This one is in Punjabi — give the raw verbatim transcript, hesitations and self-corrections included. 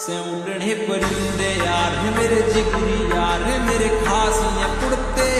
से उड़ने परिंदे यार है मेरे जिगरी यार है मेरे खास ये उड़ते